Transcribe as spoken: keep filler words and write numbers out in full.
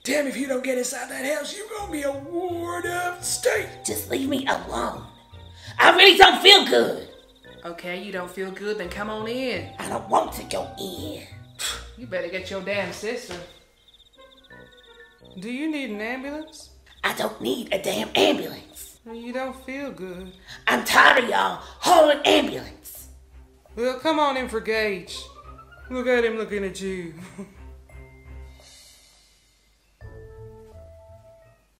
Damn, if you don't get inside that house, you're gonna be a ward of the state. Just leave me alone. I really don't feel good. Okay, you don't feel good, then come on in. I don't want to go in. You better get your damn sister. Do you need an ambulance? I don't need a damn ambulance. You don't feel good. I'm tired of y'all hauling ambulance. Well, come on in for Gage. Look at him looking at you.